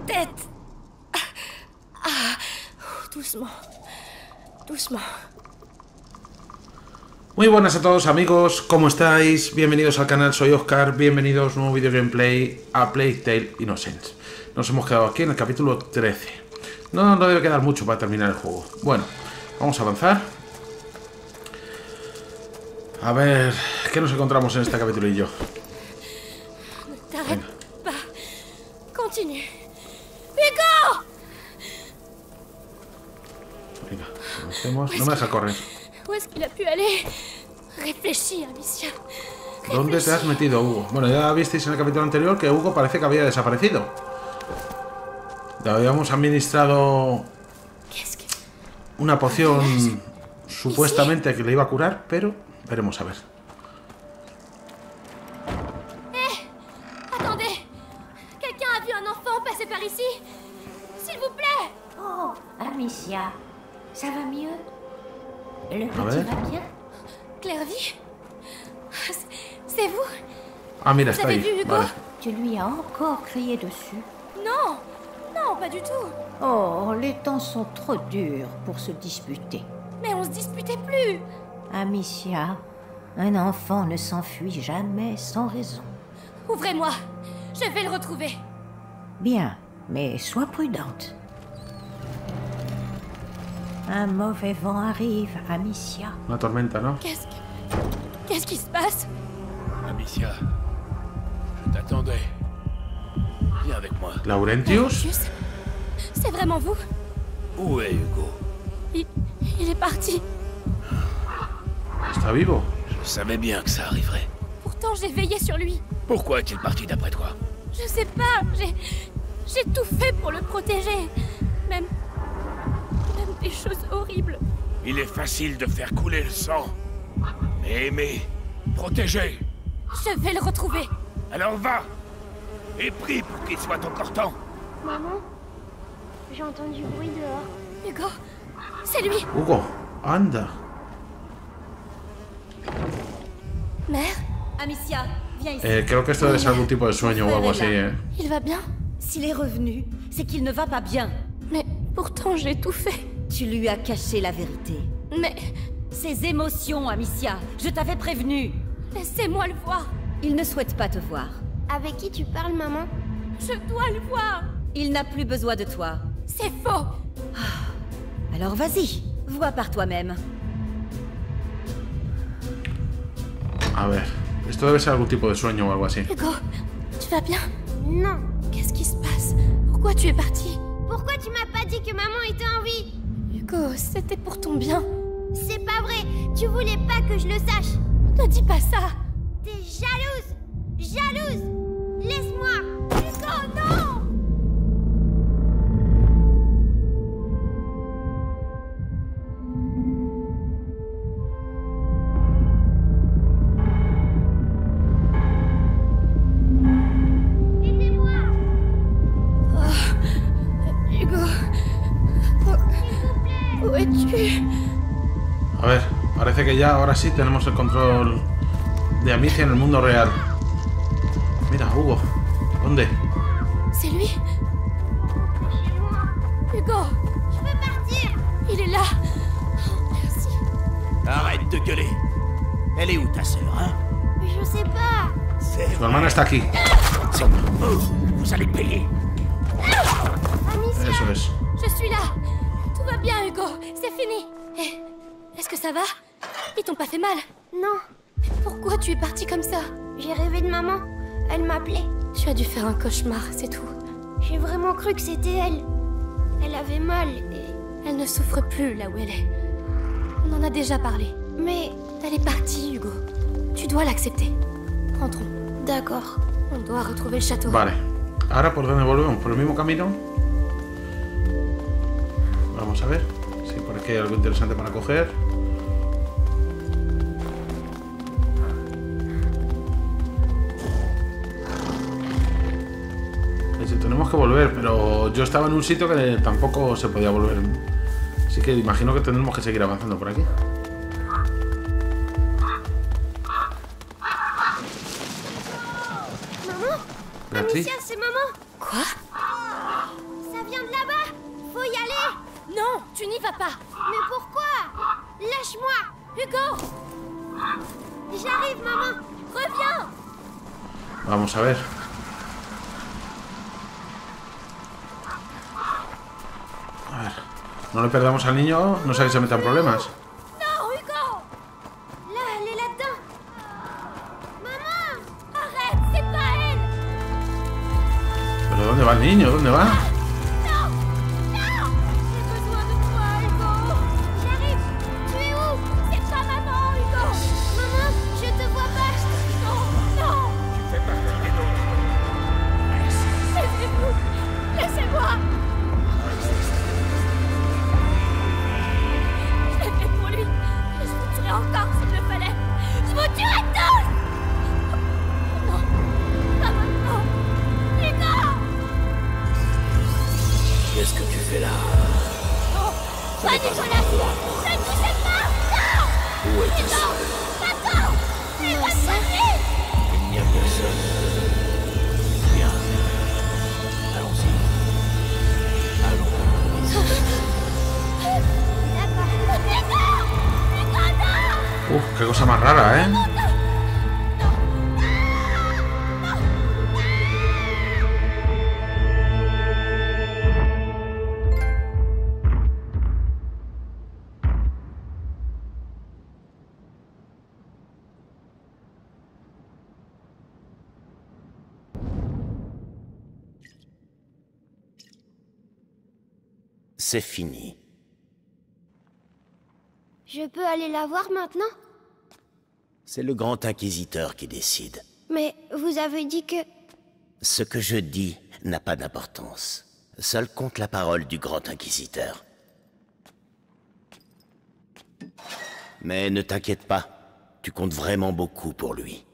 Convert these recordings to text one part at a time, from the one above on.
tête. Doucement. Doucement. Muy buenas a todos amigos, ¿cómo estáis? Bienvenidos al canal, soy Oscar, bienvenidos a un nuevo video gameplay a Plague Tale Innocence. Nos hemos quedado aquí en el capítulo 13. No debe quedar mucho para terminar el juego. Bueno, vamos a avanzar. A ver, ¿qué nos encontramos en este capitulillo? T'arrête pas. Continue. Hugo! Venga, avancemos. No me deja correr. Où est-ce qu'il a pu aller? Réfléchis, Amicia. ¿Dónde te has metido, Hugo? Bueno, ya visteis en el capítulo anterior que Hugo parece que había desaparecido. Le habíamos administrado una poción supuestamente que le iba a curar, pero veremos a ver. Attendez! Quelqu'un a vu un enfant passer par ici? S'il vous plaît! Oh, Amicia, ça va mieux? Le petit ver. va bien? Clairvy? C'est vous? Ah, mira, Vous está avez ahí. vu Hugo? Vale. Tu lui as encore crié dessus? Non! Non, pas du tout. Oh, les temps sont trop durs pour se disputer. Mais on se disputait plus. Amicia, un enfant ne s'enfuit jamais sans raison. Ouvrez-moi. Je vais le retrouver. Bien, mais sois prudente. Un mauvais vent arrive, Amicia. Una tormenta, ¿no? Qu'est-ce qui se passe? Amicia, je t'attendais. Viens avec moi. Laurentius. Laurentius? C'est vraiment vous? Où est Hugo? Il est parti. Está vivo. Je savais bien que ça arriverait. Pourtant, j'ai veillé sur lui. Pourquoi est-il parti d'après toi? Je sais pas. J'ai tout fait pour le protéger. Même des choses horribles. Il est facile de faire couler le sang. Mais aimer, protéger. Je vais le retrouver. Alors va et prie pour qu'il soit encore temps. Maman, j'ai entendu du bruit dehors. Hugo, c'est lui. Hugo, anda. Mère? Amicia, viens ici. Creo que esto debe ser algún tipo de sueño o algo así, Il va bien? S'il est revenu, c'est qu'il ne va pas bien. Mais pourtant, j'ai tout fait. Tu lui as caché la vérité. Mais Ses émotions, Amicia, je t'avais prévenu. laissez-moi le voir. Il ne souhaite pas te voir. Avec qui tu parles, maman? Je dois le voir. Il n'a plus besoin de toi. C'est faux. Alors vas-y, vois par toi-même. A ver, esto debe ser algún tipo de sueño o algo así. Hugo, tu vas bien? Non. Qu'est-ce qui se passe? Pourquoi tu es parti? Pourquoi tu m'as pas dit que maman était en vie? Hugo, c'était pour ton bien. C'est pas vrai. Tu voulais pas que je le sache. Ne dis pas ça. T'es jalouse. Jalouse. Laisse-moi. Hugo, non. Aidez-moi. Hugo. Où es-tu? A ver, parece que ya ahora sí tenemos el control de Amicia en el mundo real. Mira, Hugo, ¿dónde? C'est lui? Hugo, Je veux partir. il est là. Oh, merci. Arrête de gueuler. Elle est où ta sœur, hein? Je sais pas. C'est Tu hermana está aquí. C'est vous allez payer. Amicia. Eso es. Je suis là. Tout va bien, Hugo. C'est fini. Eh, est-ce que ça va? Ils t'ont pas fait mal? Non. Pourquoi tu es parti comme ça? J'ai rêvé de maman. Elle m'appelait. Tu as dû faire un cauchemar, c'est tout. J'ai vraiment cru que c'était elle. Elle avait mal et... Elle ne souffre plus là où elle est. On en a déjà parlé. Mais... Elle est partie, Hugo. Tu dois l'accepter. Rentrons. D'accord. On doit retrouver le château. Vale. Ahora, ¿por dónde volvemos? ¿Por el mismo camino? Vamos a ver si por aquí hay algo interesante para coger. Tenemos que volver, pero yo estaba en un sitio que tampoco se podía volver. Así que imagino que tendremos que seguir avanzando por aquí. Maman? Beatrice? Amicia, c'est maman. Quoi? faut y aller. Non, tu n'y vas pas. Mais pourquoi? Lâche-moi. Hugo, J'arrive, maman. reviens. Vamos a ver. A ver. No le perdamos al niño, no sé que se metan problemas. Non, Hugo. Là, elle est là-dedans. Maman. Arrête, c'est pas elle. ¿Pero dónde va el niño? ¿Dónde va? Non, non. J'ai besoin de toi, Hugo. J'arrive. Tu es où? C'est pas maman, Hugo. Maman, je te vois pas. Non, non. Tu fais partie des nôtres. Laissez-vous. Laissez-moi. Je l'ai fait pour lui. Et je vous tuerai encore s'il le fallait. Je vous tuerai tous. Non, pas maintenant. Hugo. Qu'est-ce que tu fais là? Non, pas Nicolas. Ne touchez pas. Non. Où est-ce Hugo, attends. Éloigne-moi de lui. Il n'y a personne. Viens. Allons-y. Allons. Qué cosa más rara, ¿eh? C'est fini. Je peux aller la voir maintenant? C'est le grand inquisiteur qui décide. Mais vous avez dit que... Ce que je dis n'a pas d'importance. Seule compte la parole du grand inquisiteur. Mais ne t'inquiète pas, tu comptes vraiment beaucoup pour lui.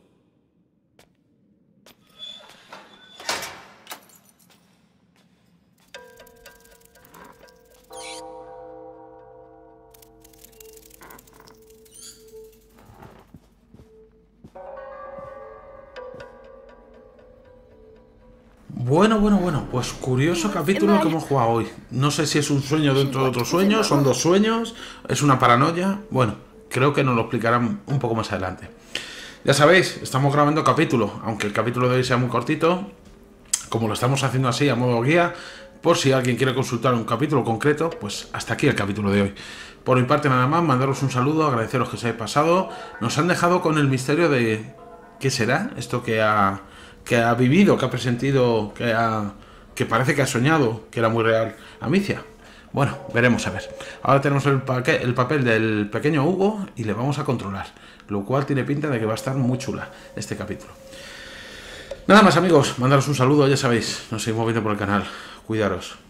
Bueno, pues curioso capítulo que hemos jugado hoy. No sé si es un sueño dentro de otro sueño, son dos sueños, es una paranoia. Bueno, creo que nos lo explicarán un poco más adelante. Ya sabéis, estamos grabando capítulo, aunque el capítulo de hoy sea muy cortito, como lo estamos haciendo así a modo guía, por si alguien quiere consultar un capítulo concreto, pues hasta aquí el capítulo de hoy. Por mi parte nada más, mandaros un saludo, agradeceros que os hayáis pasado. Nos han dejado con el misterio de ¿qué será esto que ha vivido, que ha presentido, que parece que ha soñado, que era muy real Amicia? Bueno, veremos a ver. Ahora tenemos el papel del pequeño Hugo y le vamos a controlar, lo cual tiene pinta de que va a estar muy chula este capítulo. Nada más amigos, mandaros un saludo, ya sabéis, nos seguimos viendo por el canal, cuidaros.